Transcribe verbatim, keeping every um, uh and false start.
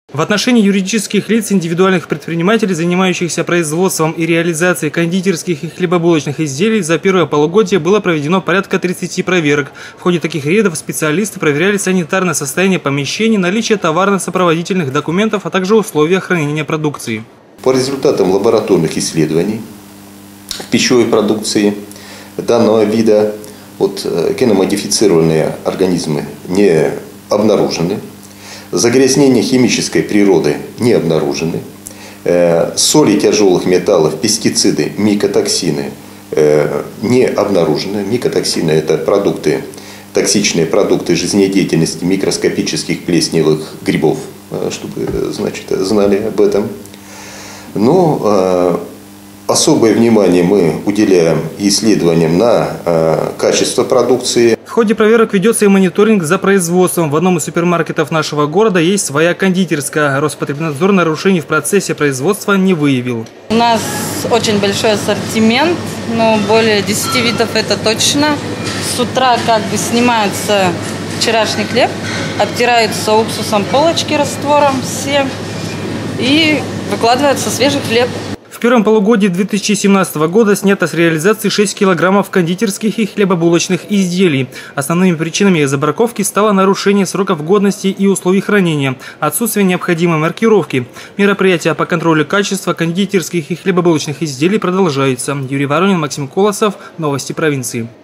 В отношении юридических лиц, индивидуальных предпринимателей, занимающихся производством и реализацией кондитерских и хлебобулочных изделий, за первое полугодие было проведено порядка тридцати проверок. В ходе таких рейдов специалисты проверяли санитарное состояние помещений, наличие товарно-сопроводительных документов, а также условия хранения продукции. По результатам лабораторных исследований в пищевой продукции данного вида вот, геномодифицированные организмы не обнаружены. Загрязнения химической природы не обнаружены. Соли тяжелых металлов, пестициды, микотоксины не обнаружены. Микотоксины – это продукты, токсичные продукты жизнедеятельности микроскопических плесневых грибов, чтобы, значит, знали об этом. Но особое внимание мы уделяем исследованиям на качество продукции. В ходе проверок ведется и мониторинг за производством. В одном из супермаркетов нашего города есть своя кондитерская. Роспотребнадзор нарушений в процессе производства не выявил. У нас очень большой ассортимент, но более десяти видов это точно. С утра как бы снимается вчерашний хлеб, обтираются уксусом полочки раствором все и выкладывается свежий хлеб. В первом полугодии две тысячи семнадцатого года снято с реализации шесть килограммов кондитерских и хлебобулочных изделий. Основными причинами забраковки стало нарушение сроков годности и условий хранения, отсутствие необходимой маркировки. Мероприятия по контролю качества кондитерских и хлебобулочных изделий продолжаются. Юрий Воронин, Максим Колосов. Новости провинции.